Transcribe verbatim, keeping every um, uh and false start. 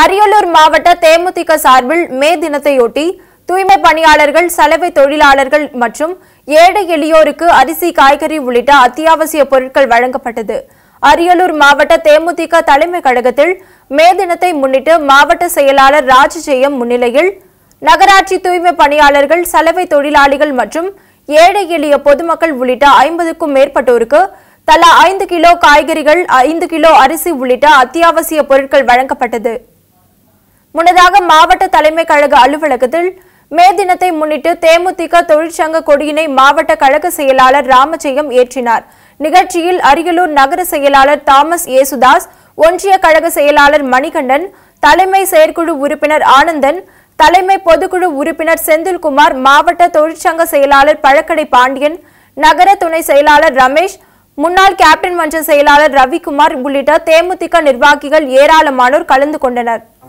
அரியலூர் மாவட்ட தேமுதிக சார்பில் மே தினத்தையொட்டி தூய்மை பணியாளர்கள், சலவை தொழிலாளர்கள் மற்றும் ஏழை எளியோருக்கு அரிசி, காய்கறி உள்ளிட்ட அத்தியாவசிய பொருட்கள் வழங்கப்பட்டது. அரியலூர் மாவட்ட தேமுதிக தலைமை கழகத்தில் மே தினத்தை முன்னிட்டு மாவட்ட செயலாளர் ராஜஜெயம் முன்னிலையில் நகராட்சி தூய்மை பணியாளர்கள், சலவை தொழிலாளிகள் மற்றும் ஏழை எளிய பொதுமக்கள் உள்ளிட்ட ஐம்பதுக்கும் மேற்பட்டோருக்கு தலா ஐந்து கிலோ காய்கறிகள், ஐந்து கிலோ அரிசி உள்ளிட்ட அத்தியாவசிய பொருட்கள் வழங்கப்பட்டது. முன்னதாக மாவட்ட தலைமை கழக அலுவலகத்தில் மே தினத்தை முன்னிட்டு தேமுதிக தொழிற்சங்க கொடியினை மாவட்ட கழக செயலாளர் ராமஜெயம் ஏற்றினார். நிகழ்ச்சியில் அரியலூர் நகர செயலாளர் தாமஸ் ஏசுதாஸ், ஒன்றிய கழக செயலாளர் மணிகண்டன், தலைமை செயற்குழு உறுப்பினர் ஆனந்தன், தலைமை பொதுக்குழு உறுப்பினர் செந்தில்குமார், மாவட்ட தொழிற்சங்க செயலாளர் பழக்கடை பாண்டியன், நகர துணை செயலாளர் ரமேஷ், முன்னாள் கேப்டன் மன்ற செயலாளர் ரவிக்குமார் உள்ளிட்ட தேமுதிக நிர்வாகிகள் ஏராளமானோர் கலந்து கொண்டனர்.